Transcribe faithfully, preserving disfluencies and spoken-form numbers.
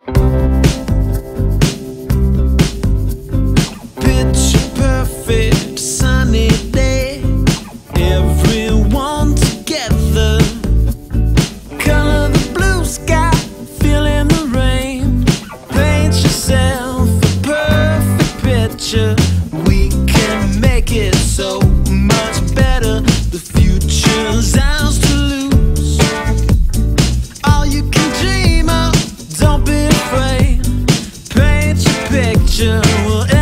Picture perfect sunny day, everyone together. Color the blue sky, feeling the rain. Paint yourself a perfect picture. We can make it so much better. The future's ours to lose. All you can dream of, don't be afraid. Paint your picture. We'll